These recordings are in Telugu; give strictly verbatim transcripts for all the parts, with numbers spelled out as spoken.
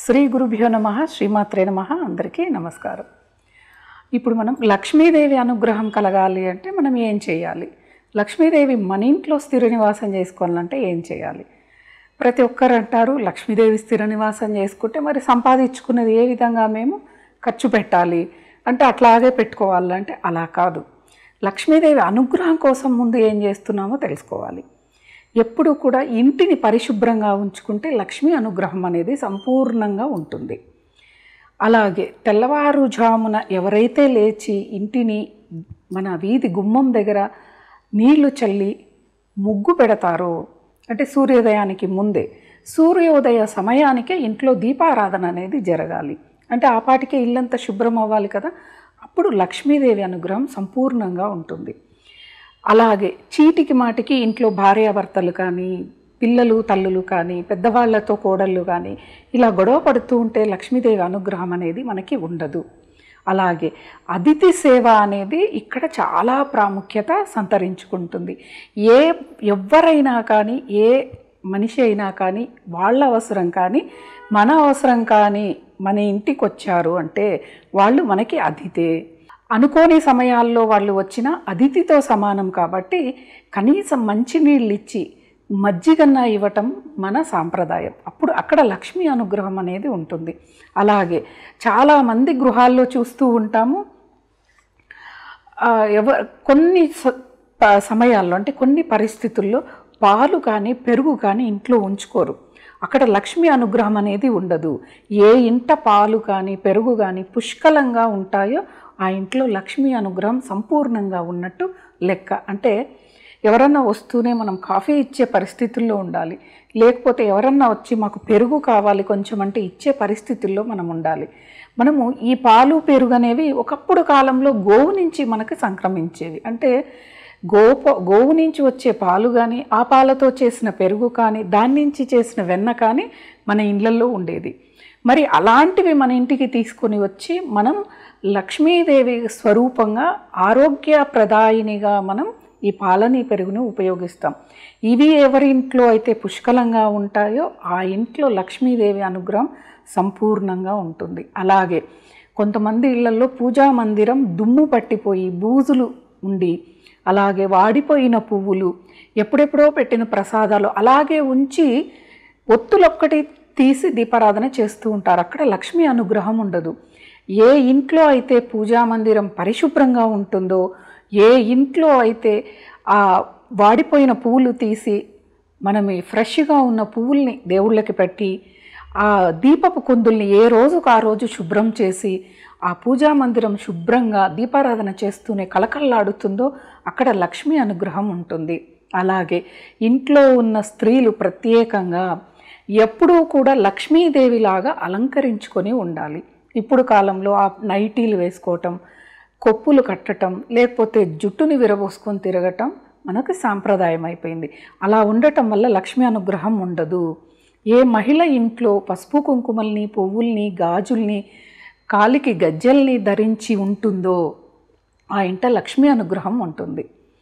శ్రీ గురుభ్యో నమః శ్రీమాత్రే నమః అందరికీ నమస్కారం. ఇప్పుడు మనం లక్ష్మీదేవి అనుగ్రహం కలగాలి అంటే మనం ఏం చేయాలి? లక్ష్మీదేవి మన ఇంట్లో స్థిర నివాసం చేసుకోవాలంటే ఏం చేయాలి? ప్రతి ఒక్కరు అంటారు లక్ష్మీదేవి స్థిర నివాసం చేసుకుంటే మరి సంపాదించుకున్నది ఏ విధంగా మేము ఖర్చు పెట్టాలి అంటే అట్లాగే పెట్టుకోవాలంటే అలా కాదు. లక్ష్మీదేవి అనుగ్రహం కోసం ముందు ఏం చేస్తున్నామో తెలుసుకోవాలి. ఎప్పుడు కూడా ఇంటిని పరిశుభ్రంగా ఉంచుకుంటే లక్ష్మీ అనుగ్రహం అనేది సంపూర్ణంగా ఉంటుంది. అలాగే తెల్లవారుజామున ఎవరైతే లేచి ఇంటిని మన వీధి గుమ్మం దగ్గర నీళ్లు చల్లి ముగ్గు పెడతారో అంటే సూర్యోదయానికి ముందే సూర్యోదయ సమయానికే ఇంట్లో దీపారాధన అనేది జరగాలి. అంటే ఆ పాటికే ఇల్లంతా శుభ్రం అవ్వాలి కదా, అప్పుడు లక్ష్మీదేవి అనుగ్రహం సంపూర్ణంగా ఉంటుంది. అలాగే చీటికి మాటికి ఇంట్లో భార్యాభర్తలు కానీ పిల్లలు తల్లులు కానీ పెద్దవాళ్లతో కోడళ్ళు కానీ ఇలా గొడవ పడుతూ ఉంటే లక్ష్మీదేవి అనుగ్రహం అనేది మనకి ఉండదు. అలాగే అతిథి సేవ అనేది ఇక్కడ చాలా ప్రాముఖ్యత సంతరించుకుంటుంది. ఏ ఎవరైనా కానీ ఏ మనిషి అయినా కానీ వాళ్ళ అవసరం కానీ మన అవసరం కానీ మన ఇంటికి వచ్చారు అంటే వాళ్ళు మనకి అతిథే. అనుకోని సమయాల్లో వాళ్ళు వచ్చిన అతిథితో సమానం కాబట్టి కనీసం మంచినీళ్ళు ఇచ్చి మజ్జిగన్న ఇవ్వటం మన సాంప్రదాయం. అప్పుడు అక్కడ లక్ష్మీ అనుగ్రహం అనేది ఉంటుంది. అలాగే చాలామంది గృహాల్లో చూస్తూ ఉంటాము, ఎవ కొన్ని సమయాల్లో అంటే కొన్ని పరిస్థితుల్లో పాలు కానీ పెరుగు కానీ ఇంట్లో ఉంచుకోరు. అక్కడ లక్ష్మీ అనుగ్రహం అనేది ఉండదు. ఏ ఇంట పాలు కానీ పెరుగు కానీ పుష్కలంగా ఉంటాయో ఆ ఇంట్లో లక్ష్మీ అనుగ్రహం సంపూర్ణంగా ఉన్నట్టు లెక్క. అంటే ఎవరన్నా వస్తూనే మనం కాఫీ ఇచ్చే పరిస్థితుల్లో ఉండాలి, లేకపోతే ఎవరన్నా వచ్చి మాకు పెరుగు కావాలి కొంచెం అంటే ఇచ్చే పరిస్థితుల్లో మనం ఉండాలి. మనము ఈ పాలు పెరుగు అనేవి ఒకప్పుడు కాలంలో గోవు నుంచి మనకు సంక్రమించేవి. అంటే గోప గోవు నుంచి వచ్చే పాలు కానీ ఆ పాలతో చేసిన పెరుగు కానీ దాని నుంచి చేసిన వెన్న కానీ మన ఇళ్ళల్లో ఉండేది. మరి అలాంటివి మన ఇంటికి తీసుకొని వచ్చి మనం లక్ష్మీదేవి స్వరూపంగా ఆరోగ్యప్రదాయినిగా మనం ఈ పాలని పెరుగుని ఉపయోగిస్తాం. ఇవి ఎవరి ఇంట్లో అయితే పుష్కలంగా ఉంటాయో ఆ ఇంట్లో లక్ష్మీదేవి అనుగ్రహం సంపూర్ణంగా ఉంటుంది. అలాగే కొంతమంది ఇళ్లలో పూజా మందిరం దుమ్ము పట్టిపోయి బూజులు ఉండి అలాగే వాడిపోయిన పువ్వులు ఎప్పుడెప్పుడో పెట్టిన ప్రసాదాలు అలాగే ఉంచి ఒత్తులొక్కటి తీసి దీపారాధన చేస్తూ ఉంటారు. అక్కడ లక్ష్మీ అనుగ్రహం ఉండదు. ఏ ఇంట్లో అయితే పూజా మందిరం పరిశుభ్రంగా ఉంటుందో, ఏ ఇంట్లో అయితే ఆ వాడిపోయిన పువ్వులు తీసి మనమే ఫ్రెష్గా ఉన్న పువ్వుల్ని దేవుళ్ళకి పెట్టి ఆ దీపపు కుందుల్ని ఏ రోజుకు ఆ రోజు శుభ్రం చేసి ఆ పూజా మందిరం శుభ్రంగా దీపారాధన చేస్తూనే కలకల్లాడుతుందో అక్కడ లక్ష్మీ అనుగ్రహం ఉంటుంది. అలాగే ఇంట్లో ఉన్న స్త్రీలు ప్రత్యేకంగా ఎప్పుడూ కూడా లక్ష్మీదేవిలాగా అలంకరించుకొని ఉండాలి. ఇప్పుడు కాలంలో ఆ నైటీలు వేసుకోవటం, కొప్పులు కట్టడం, లేకపోతే జుట్టుని విరబోసుకొని తిరగటం మనకు సాంప్రదాయం అయిపోయింది. అలా ఉండటం వల్ల లక్ష్మీ అనుగ్రహం ఉండదు. ఏ మహిళ ఇంట్లో పసుపు కుంకుమల్ని పువ్వుల్ని గాజుల్ని కాలికి గజ్జల్ని ధరించి ఉంటుందో ఆ ఇంట లక్ష్మీ అనుగ్రహం ఉంటుంది.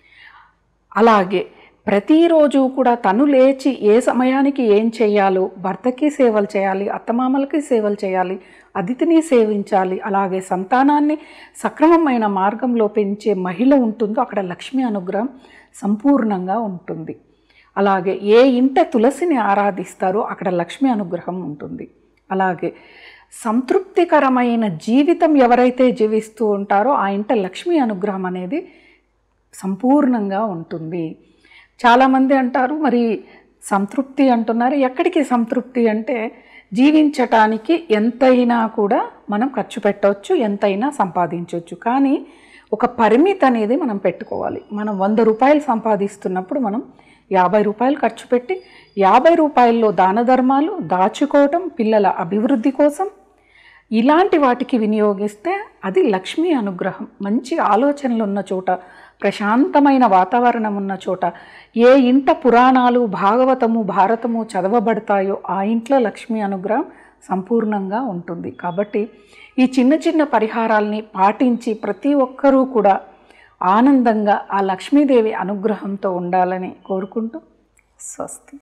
అలాగే ప్రతిరోజు కూడా తను లేచి ఏ సమయానికి ఏం చేయాలో భర్తకి సేవలు చేయాలి, అత్తమామలకి సేవలు చేయాలి, అతిథిని సేవించాలి. అలాగే సంతానాన్ని సక్రమమైన మార్గంలో పెంచే మహిళ ఉంటుందో అక్కడ లక్ష్మీ అనుగ్రహం సంపూర్ణంగా ఉంటుంది. అలాగే ఏ ఇంట తులసిని ఆరాధిస్తారో అక్కడ లక్ష్మీ అనుగ్రహం ఉంటుంది. అలాగే సంతృప్తికరమైన జీవితం ఎవరైతే జీవిస్తూ ఉంటారో ఆ ఇంట లక్ష్మీ అనుగ్రహం అనేది సంపూర్ణంగా ఉంటుంది. చాలామంది అంటారు మరి సంతృప్తి అంటున్నారు, ఎక్కడికి సంతృప్తి అంటే జీవించటానికి ఎంతైనా కూడా మనం ఖర్చు పెట్టవచ్చు, ఎంతైనా సంపాదించవచ్చు. కానీ ఒక పరిమితి అనేది మనం పెట్టుకోవాలి. మనం వంద రూపాయలు సంపాదిస్తున్నప్పుడు మనం యాభై రూపాయలు ఖర్చు పెట్టి యాభై రూపాయల్లో దాన ధర్మాలు దాచుకోవటం, పిల్లల అభివృద్ధి కోసం ఇలాంటి వాటికి వినియోగిస్తే అది లక్ష్మీ అనుగ్రహం. మంచి ఆలోచనలు ఉన్న చోట, ప్రశాంతమైన వాతావరణం ఉన్న చోట, ఏ ఇంట పురాణాలు భాగవతము భారతము చదవబడతాయో ఆ ఇంట్లో లక్ష్మీ అనుగ్రహం సంపూర్ణంగా ఉంటుంది. కాబట్టి ఈ చిన్న చిన్న పరిహారాల్ని పాటించి ప్రతి ఒక్కరూ కూడా ఆనందంగా ఆ లక్ష్మీదేవి అనుగ్రహంతో ఉండాలని కోరుకుంటూ స్వస్తి.